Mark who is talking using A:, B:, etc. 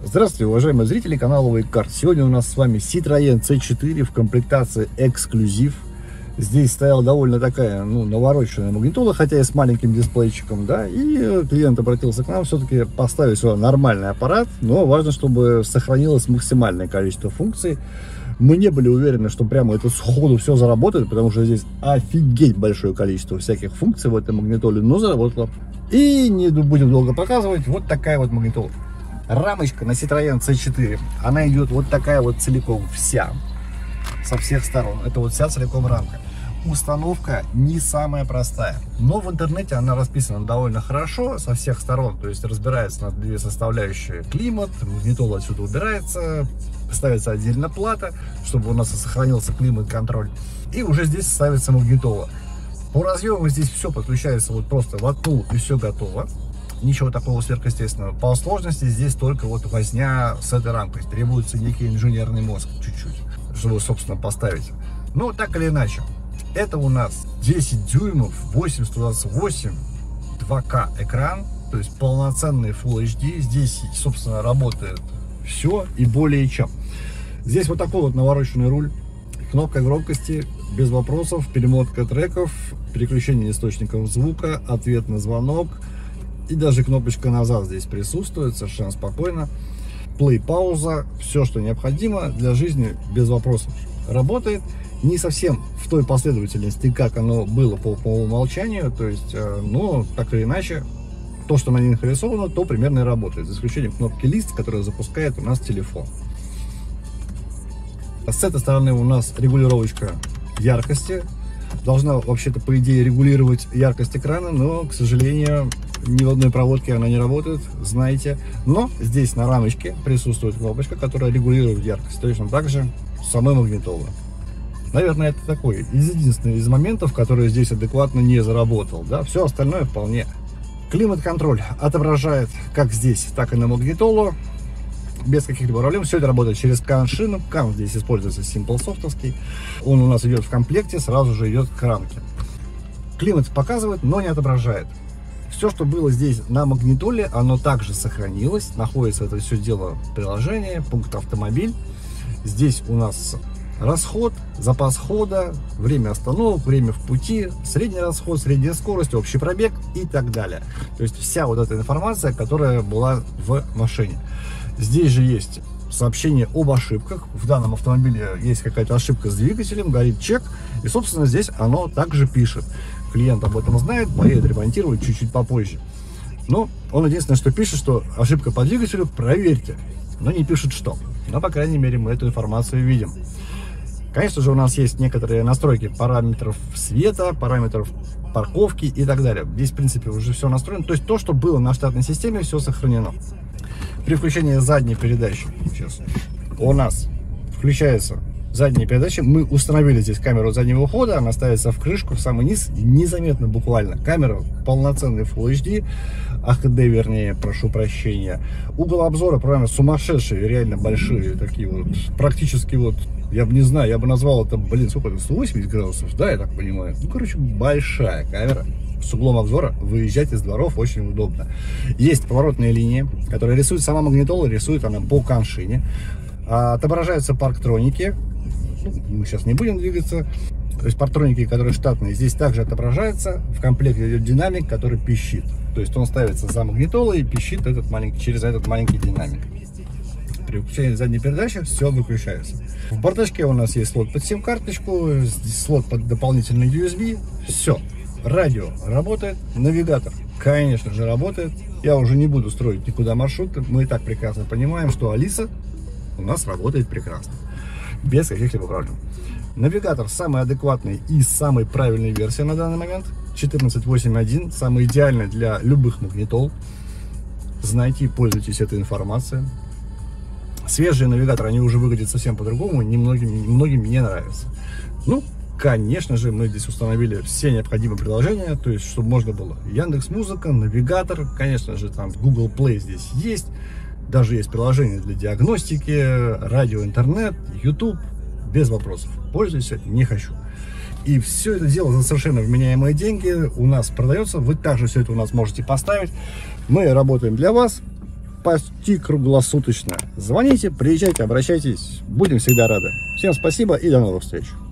A: Здравствуйте, уважаемые зрители канала Waycard. Сегодня у нас с вами Citroën C4 в комплектации эксклюзив. Здесь стояла довольно такая, навороченная магнитола, хотя и с маленьким дисплейчиком, да. И клиент обратился к нам все-таки поставить сюда нормальный аппарат, но важно, чтобы сохранилось максимальное количество функций. Мы не были уверены, что прямо это сходу все заработает, потому что здесь офигеть большое количество всяких функций в этой магнитоле, но заработало. И не будем долго показывать, вот такая вот магнитола. Рамочка на Citroën C4, она идет вот такая вот целиком вся, со всех сторон. Это вот вся целиком рамка. Установка не самая простая, но в интернете она расписана довольно хорошо со всех сторон. То есть разбирается на две составляющие: климат, магнитола отсюда убирается, ставится отдельно плата, чтобы у нас сохранился климат-контроль. И уже здесь ставится магнитола. По разъему здесь все подключается вот просто воткнул и все готово. Ничего такого сверхъестественного. По сложности здесь только вот возня с этой рамкой. Требуется некий инженерный мозг чуть-чуть, чтобы, собственно, поставить. Но так или иначе, это у нас 10 дюймов, 828, 2К экран, то есть полноценный Full HD. Здесь, собственно, работает все и более чем. Здесь вот такой вот навороченный руль, кнопка громкости, без вопросов, перемотка треков, переключение источников звука, ответ на звонок. И даже кнопочка назад здесь присутствует совершенно спокойно. Play, пауза, все, что необходимо для жизни, без вопросов. Работает не совсем в той последовательности, как оно было по умолчанию. То есть, но так или иначе, то, что на ней нарисовано, то примерно и работает. За исключением кнопки лист, которая запускает у нас телефон. С этой стороны у нас регулировочка яркости. Должна вообще-то, по идее, регулировать яркость экрана, но, к сожалению, ни в одной проводке она не работает, знаете. Но здесь на рамочке присутствует кнопочка, которая регулирует яркость. Точно так же самой магнитолы. Наверное, это такой единственный из моментов, который здесь адекватно не заработал. Да? Все остальное вполне. Климат-контроль отображает как здесь, так и на магнитолу. Без каких-либо проблем. Все это работает через CAN-шину. CAN здесь используется SimpleSoft-овский. Он у нас идет в комплекте, сразу же идет к рамке. Климат показывает, но не отображает. Все, что было здесь на магнитоле, оно также сохранилось. Находится это все дело в приложении, пункт автомобиль. Здесь у нас расход, запас хода, время остановок, время в пути, средний расход, средняя скорость, общий пробег и так далее. То есть вся вот эта информация, которая была в машине. Здесь же есть сообщение об ошибках. В данном автомобиле есть какая-то ошибка с двигателем, горит чек. И, собственно, здесь оно также пишет. Клиент об этом знает, поедет ремонтировать чуть-чуть попозже. Но он единственное, что пишет, что ошибка по двигателю, проверьте. Но не пишет что. Но, по крайней мере, мы эту информацию видим. Конечно же, у нас есть некоторые настройки параметров света, параметров парковки и так далее. Здесь, в принципе, уже все настроено. То есть то, что было на штатной системе, все сохранено. При включении задней передачи сейчас у нас включается задняя передача. Мы установили здесь камеру заднего хода, она ставится в крышку, в самый низ, незаметно буквально. Камера полноценный Full HD, HD, вернее, прошу прощения. Угол обзора, правильно, сумасшедшие, реально большие, такие вот, практически вот, я бы не знаю, я бы назвал это, сколько это, 180 градусов, да, я так понимаю. Ну, короче, большая камера. С углом обзора выезжать из дворов очень удобно. Есть поворотные линии, которые рисует сама магнитола, рисует она по CAN-шине. Отображаются парктроники. Мы сейчас не будем двигаться. То есть парктроники, которые штатные, здесь также отображаются. В комплекте идет динамик, который пищит. То есть он ставится за магнитолой и пищит через этот маленький динамик. При включении задней передачи все выключается. В бардачке у нас есть слот под сим-карточку, слот под дополнительный USB. Все. Радио работает, навигатор, конечно же, работает. Я уже не буду строить никуда маршруты. Мы и так прекрасно понимаем, что Алиса у нас работает прекрасно, без каких-либо проблем. Навигатор самый адекватный и самой правильной версии на данный момент. 14.8.1, самый идеальный для любых магнитол. Знайте и пользуйтесь этой информацией. Свежие навигаторы, они уже выглядят совсем по-другому, многим не нравятся. Ну, конечно же, мы здесь установили все необходимые приложения, то есть, чтобы можно было Яндекс.Музыка, навигатор, конечно же, там Google Play здесь есть, даже есть приложение для диагностики, радио, интернет, YouTube, без вопросов. Пользуюсь, не хочу. И все это дело за совершенно вменяемые деньги у нас продается, вы также все это у нас можете поставить. Мы работаем для вас, почти круглосуточно. Звоните, приезжайте, обращайтесь. Будем всегда рады. Всем спасибо и до новых встреч.